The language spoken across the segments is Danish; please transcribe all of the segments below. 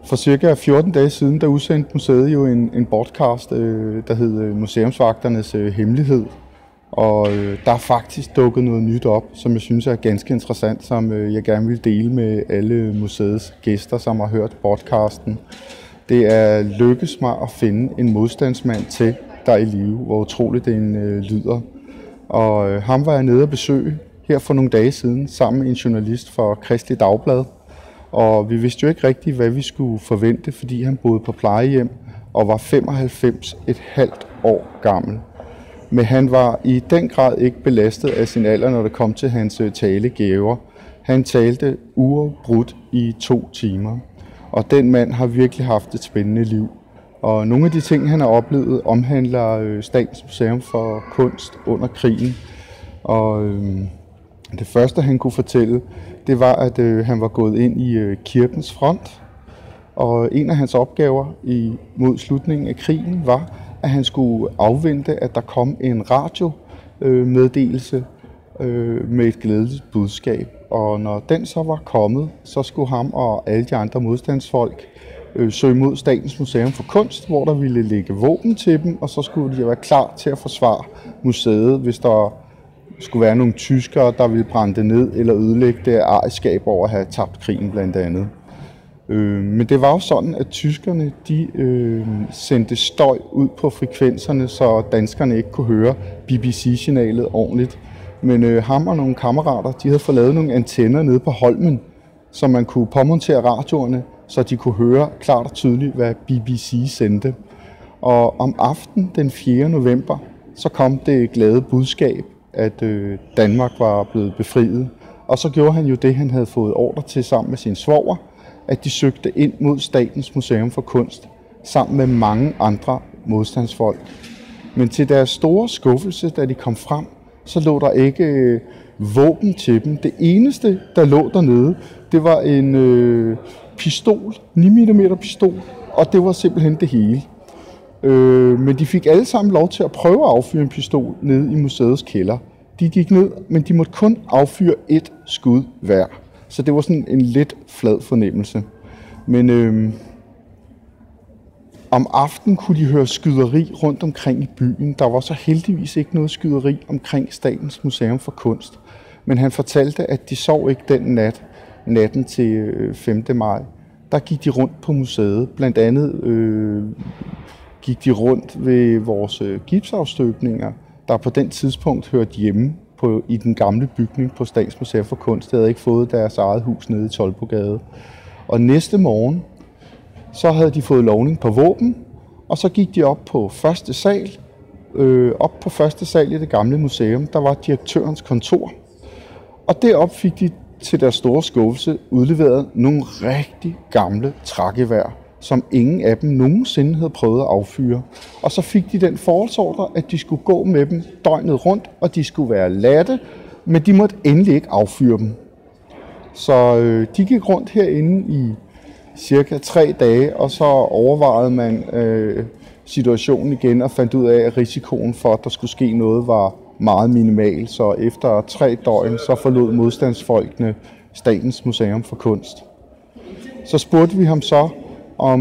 For cirka 14 dage siden, der udsendte museet jo en podcast, der hed Museumsvagternes Hemmelighed. Og der er faktisk dukket noget nyt op, som jeg synes er ganske interessant, som jeg gerne vil dele med alle museets gæster, som har hørt podcasten. Det er lykkedes mig at finde en modstandsmand til, der er i live, hvor utroligt den lyder. Og ham var jeg nede at besøge her for nogle dage siden, sammen med en journalist fra Kristeligt Dagblad. Og vi vidste jo ikke rigtigt, hvad vi skulle forvente, fordi han boede på plejehjem og var 95,5 år gammel. Men han var i den grad ikke belastet af sin alder, når det kom til hans talegaver. Han talte uafbrudt i 2 timer. Og den mand har virkelig haft et spændende liv. Og nogle af de ting, han har oplevet, omhandler Statens Museum for Kunst under krigen. Og det første, han kunne fortælle, det var, at han var gået ind i kirkens front. Og en af hans opgaver mod slutningen af krigen var, at han skulle afvente, at der kom en radiomeddelelse med et glædeligt budskab. Og når den så var kommet, så skulle ham og alle de andre modstandsfolk søge mod Statens Museum for Kunst, hvor der ville ligge våben til dem, og så skulle de være klar til at forsvare museet, hvis der skulle være nogle tyskere, der ville brænde det ned eller ødelægge det af ejerskab over at have tabt krigen blandt andet. Men det var jo sådan, at tyskerne de sendte støj ud på frekvenserne, så danskerne ikke kunne høre BBC-signalet ordentligt. Men ham og nogle kammerater, de havde fået lavet nogle antenner nede på Holmen, så man kunne påmontere radioerne, så de kunne høre klart og tydeligt, hvad BBC sendte. Og om aftenen den 4. november, så kom det glade budskab, at Danmark var blevet befriet. Og så gjorde han jo det, han havde fået ordre til sammen med sin svoger, at de søgte ind mod Statens Museum for Kunst, sammen med mange andre modstandsfolk. Men til deres store skuffelse, da de kom frem, så lå der ikke våben til dem. Det eneste, der lå dernede, det var en pistol, 9 mm pistol, og det var simpelthen det hele. Men de fik alle sammen lov til at prøve at affyre en pistol nede i museets kælder. De gik ned, men de måtte kun affyre 1 skud hver. Så det var sådan en lidt flad fornemmelse. Men om aftenen kunne de høre skyderi rundt omkring i byen. Der var så heldigvis ikke noget skyderi omkring Statens Museum for Kunst. Men han fortalte, at de sov ikke den natten til 5. maj. Der gik de rundt på museet. Blandt andet gik de rundt ved vores gipsafstøbninger, der på den tidspunkt hørte hjemme i den gamle bygning på Statens Museum for Kunst. De havde ikke fået deres eget hus nede i Toldbogade. Og næste morgen, så havde de fået lovning på våben, og så gik de op på første sal. Op på første sal i det gamle museum, der var direktørens kontor. Og derop fik de til deres store skuffelse udleveret nogle rigtig gamle trægevær, som ingen af dem nogensinde havde prøvet at affyre. Og så fik de den forholdsordre, at de skulle gå med dem døgnet rundt, og de skulle være latte, men de måtte endelig ikke affyre dem. Så de gik rundt herinde i cirka 3 dage, og så overvejede man situationen igen og fandt ud af, at risikoen for, at der skulle ske noget, var meget minimal. Så efter 3 døgn, så forlod modstandsfolkene Statens Museum for Kunst. Så spurgte vi ham så om,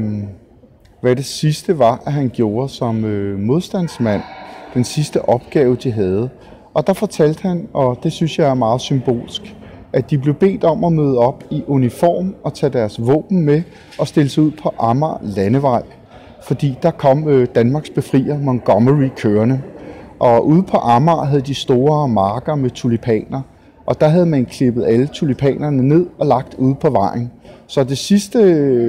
hvad det sidste var, at han gjorde som modstandsmand. Den sidste opgave, de havde. Og der fortalte han, og det synes jeg er meget symbolsk, at de blev bedt om at møde op i uniform og tage deres våben med og stille sig ud på Amager Landevej. Fordi der kom Danmarks befrier Montgomery kørende. Og ude på Amager havde de store marker med tulipaner. Og der havde man klippet alle tulipanerne ned og lagt ude på vejen. Så det sidste,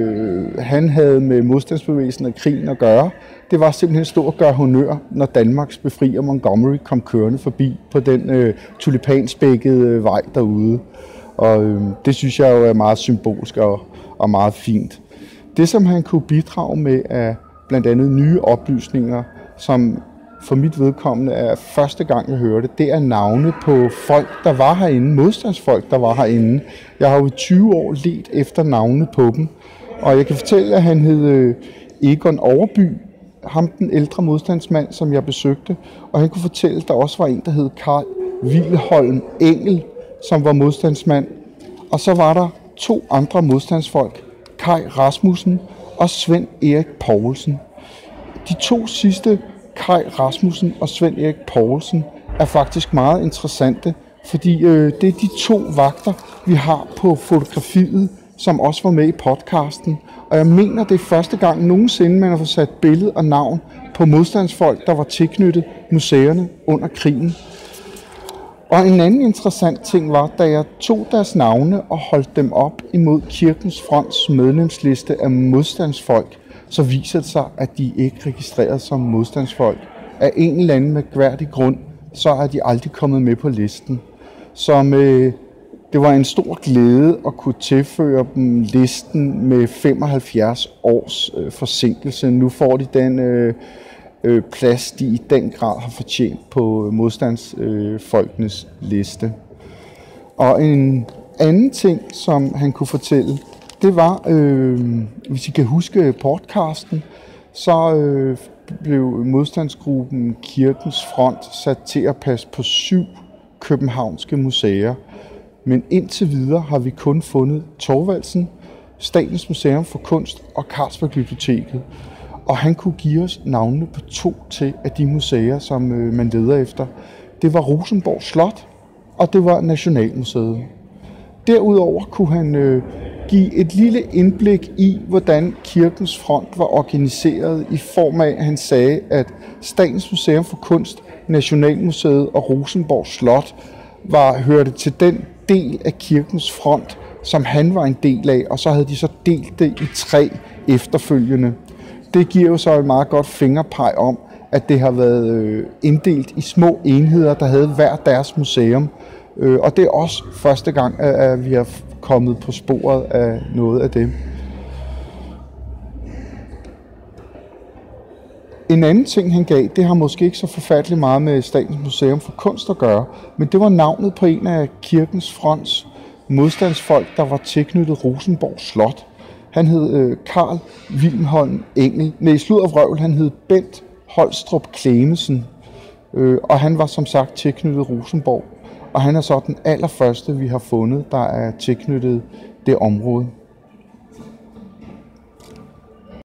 han havde med modstandsbevægelsen og krigen at gøre, det var simpelthen stå og gøre honør, når Danmarks befrier Montgomery kom kørende forbi på den tulipanspækkede vej derude. Og det synes jeg jo er meget symbolsk og meget fint. Det, som han kunne bidrage med, er blandt andet nye oplysninger, som for mit vedkommende er første gang, jeg hørte det. Det er navne på folk, der var herinde, modstandsfolk, der var herinde. Jeg har jo i 20 år ledt efter navne på dem, og jeg kan fortælle, at han hed Egon Overby, ham den ældre modstandsmand, som jeg besøgte, og han kunne fortælle, at der også var en, der hed Karl Wilhelm Engel, som var modstandsmand, og så var der 2 andre modstandsfolk, Kai Rasmussen og Svend Erik Poulsen. De to sidste, Kai Rasmussen og Svend Erik Poulsen, er faktisk meget interessante, fordi det er de to vagter, vi har på fotografiet, som også var med i podcasten. Og jeg mener, det er første gang nogensinde, man har fået sat billede og navn på modstandsfolk, der var tilknyttet museerne under krigen. Og en anden interessant ting var, da jeg tog deres navne og holdt dem op imod Kirkens Fronts medlemsliste af modstandsfolk, så viser det sig, at de ikke er registreret som modstandsfolk. Af en eller anden mærkværdig grund, så er de aldrig kommet med på listen. Det var en stor glæde at kunne tilføre dem listen med 75 års forsinkelse. Nu får de den plads, de i den grad har fortjent på modstandsfolkenes liste. Og en anden ting, som han kunne fortælle, det var, hvis I kan huske podcasten, så blev modstandsgruppen Kirkens Front sat til at passe på 7 københavnske museer. Men indtil videre har vi kun fundet Thorvaldsen, Statens Museum for Kunst og Carlsberg Biblioteket. Og han kunne give os navnene på 2 til af de museer, som man leder efter. Det var Rosenborg Slot, og det var Nationalmuseet. Derudover kunne han give et lille indblik i, hvordan Kirkens Front var organiseret i form af, at han sagde, at Statens Museum for Kunst, Nationalmuseet og Rosenborg Slot hørte til den del af Kirkens Front, som han var en del af, og så havde de så delt det i 3 efterfølgende. Det giver jo så et meget godt fingerpeg om, at det har været inddelt i små enheder, der havde hver deres museum. Og det er også første gang, at vi har kommet på sporet af noget af det. En anden ting, han gav, det har måske ikke så forfærdeligt meget med Statens Museum for Kunst at gøre, men det var navnet på en af Kirkens Fronts modstandsfolk, der var tilknyttet Rosenborg Slot. Han hed Carl Wilhelm Engel. Han hed Bent Holstrup Clemmensen, og han var som sagt tilknyttet Rosenborg. Og han er så den allerførste, vi har fundet, der er tilknyttet det område.